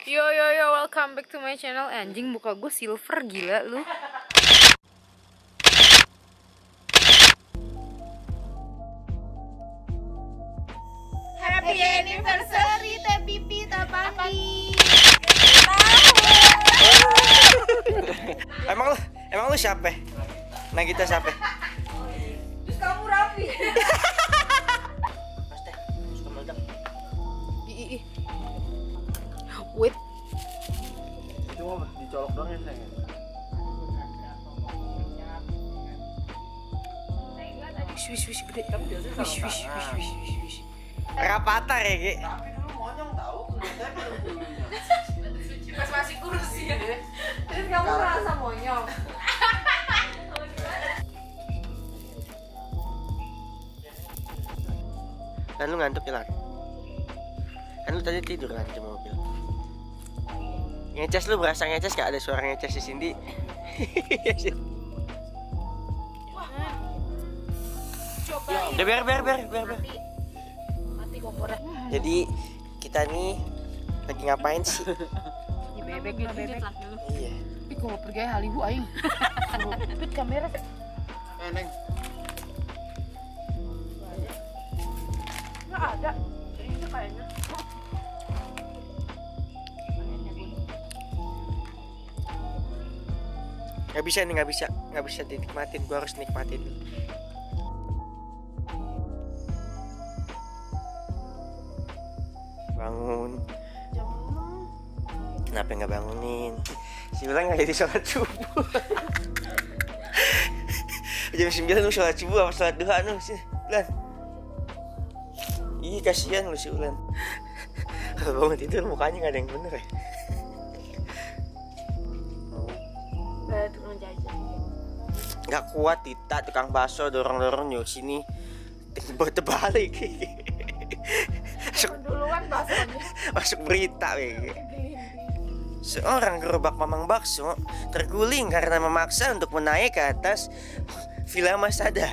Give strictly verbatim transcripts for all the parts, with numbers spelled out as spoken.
Yo yo yo, welcome back to my channel. Anjing, muka gue silver, gila lu. Happy anniversary Teh Pipi Tapandi. Emang lu, emang lu siapa? Nah kita siapa? Terus kamu Raffi. Mas teh, suka meledak. Ih, ih. Wait. Cuma dicolok doang ya, Neng. Wish wish wish gede. Wish wish wish wish wish wish. Rapatar ya, Ge. Tapi dulu monyong tahu, kulitnya baru dulunya. Pas masih kurus ya. Terus kamu merasa monyong. Kan lu ngantuk ya, Lan? Kan lu tadi tidur kan di mobil. Ngeces lu berasa ngeces, gak ada suara ngeces di Cindy. Coba. Udah biar biar biar biar biar. Mati kompornya. Jadi kita nih lagi ngapain sih? Di bebek lah bebek. Iya. Tapi kalau pergi halihu aing. Pit kamera. Eh, Neng. Enggak ada. Ini kayaknya. Gak bisa nih, gak bisa, gak bisa dinikmatin. Gua harus nikmatin. Bangun. Kenapa nggak bangunin? Si Ulan nggak jadi sholat subuh. Jam sembilan lu sholat subuh apa sholat duha nu sih, Ulan? Ih kasihan lu si Ulan. Kalau bangun tidur mukanya nggak ada yang bener ya. Kayak tukang jajan. Nggak kuat Tita tukang bakso dorong-dorong nyuruh sini. Terbalik. Masuk, Duluan bahasanya. masuk berita weh. Seorang gerobak mamang bakso terguling karena memaksa untuk menaik ke atas Villa Masada.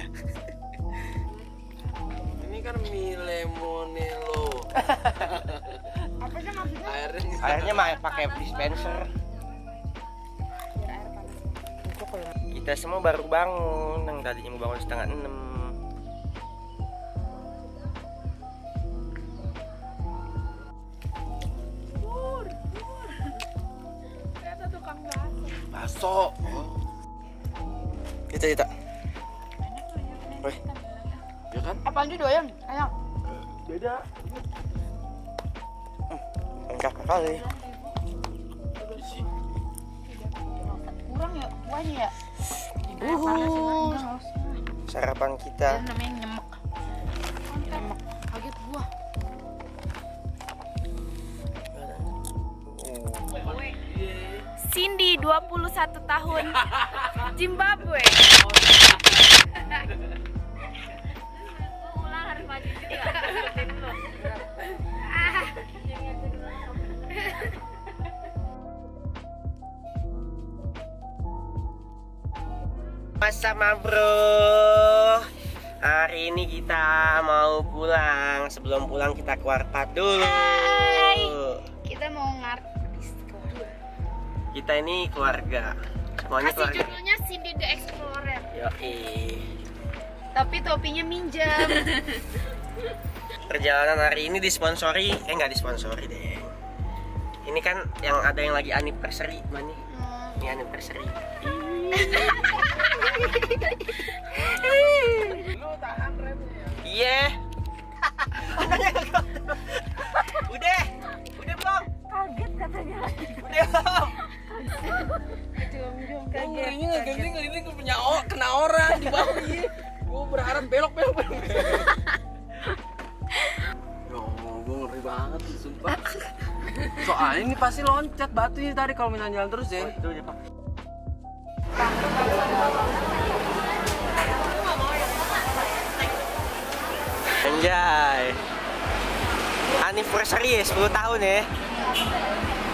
Ini kan mie lemonelo. Apa sih maksudnya? Airnya Akhirnya mah pakai dispenser. Biar air panas. Kita semua baru bangun, yang tadinya mau bangun setengah enam. Ternyata tukang bakso. bakso. Kita kita. Woi, Ya kan? Apaan sih doyan? Ayo. Beda. lengkap kali. Kurang ya kuahnya ya? Uhuh. Sarapan kita. Namanya nyemek. Nyemek. Kaget gua. Cindy dua puluh satu tahun. Zimbabwe. Ulang harus maju juga. Mas sama bro, hari ini kita mau pulang. Sebelum pulang kita keluar part dulu. Hai. Kita mau ngartis keluar. Kita ini keluarga, semuanya Kasih keluarga. judulnya Cindy the Explorer. Yoi. Tapi topinya minjem. Perjalanan hari ini disponsori, eh nggak disponsori deh. Ini kan yang ada yang lagi anniversary, mana? Hmm. Ini anniversary. Lu tahan remnya. Iya. Udah, udah belum? Kaget katanya. Udah belum? Ngerinya nggak gini nggak ini punya o, kena orang di bawah ini. Gue berharap belok belok belok. Yo, gue ngeri banget sumpah. Soalnya ini pasti loncat batunya tadi kalau misalnya jalan terus ya. Itu aja, Pak. Anjay. Anniversary ya, sepuluh tahun ya.